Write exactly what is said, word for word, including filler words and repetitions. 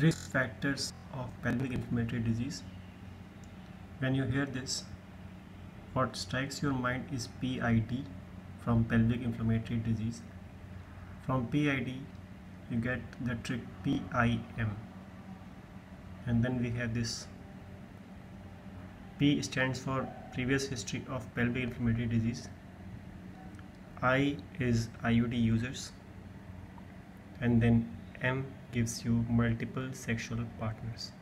Risk factors of pelvic inflammatory disease. When you hear this, what strikes your mind is P I D, from pelvic inflammatory disease. From P I D you get the trick P I M, and then we have this P stands for previous history of pelvic inflammatory disease, I is I U D users, and then M gives you multiple sexual partners.